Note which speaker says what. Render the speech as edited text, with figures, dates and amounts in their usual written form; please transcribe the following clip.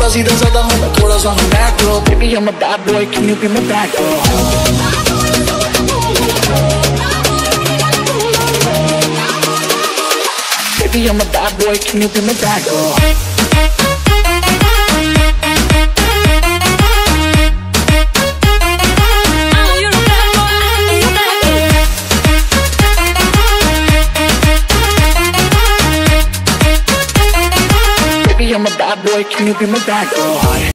Speaker 1: सीधा साधा हूँ मैं थोड़ा सा हूँ bad girl. Baby I'm a bad boy, can you be my bad girl? Baby I'm a bad boy, can you be my bad girl? I'm a bad boy, can you be my bad girl?